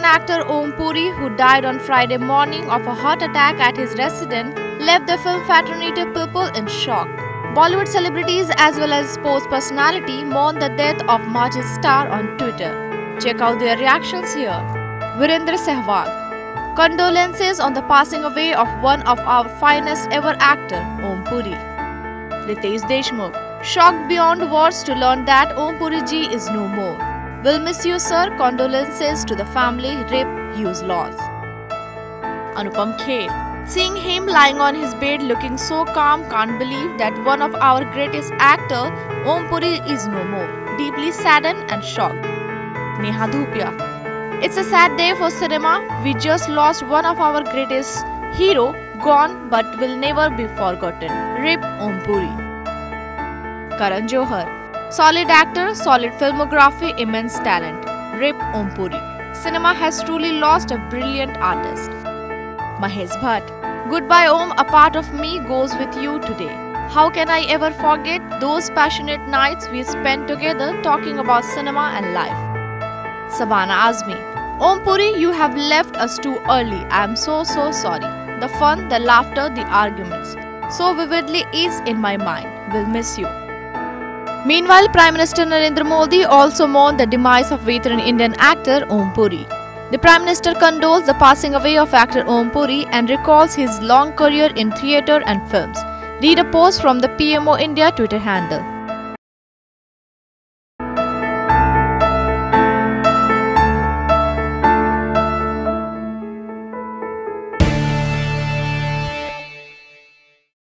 veteran actor Om Puri, who died on Friday morning of a heart attack at his residence, left the film fraternity people in shock. Bollywood celebrities as well as sports personality mourned the death of Maharaj's star on Twitter. Check out their reactions here. Virendra Sehwag. Condolences on the passing away of one of our finest ever actor, Om Puri. Ritesh Deshmukh. Shocked beyond words to learn that Om Puri ji is no more. Will miss you, sir. Condolences to the family. RIP, huge loss. Anupam Kher. Seeing him lying on his bed looking so calm, can't believe that one of our greatest actor, Om Puri, is no more. Deeply saddened and shocked. Neha Dhupia. It's a sad day for cinema. We just lost one of our greatest hero, gone but will never be forgotten. RIP Om Puri. Karan Johar. Solid actor, solid filmography, immense talent. RIP Om Puri. Cinema has truly lost a brilliant artist. Mahesh Bhatt. Goodbye Om, a part of me goes with you today. How can I ever forget those passionate nights we spent together talking about cinema and life? Sabana Azmi. Om Puri, you have left us too early. I am so sorry. The fun, the laughter, the arguments. So vividly is in my mind. Will miss you. Meanwhile, Prime Minister Narendra Modi also mourned the demise of veteran Indian actor Om Puri. The Prime Minister condoles the passing away of actor Om Puri and recalls his long career in theatre and films. Read a post from the PMO India Twitter handle.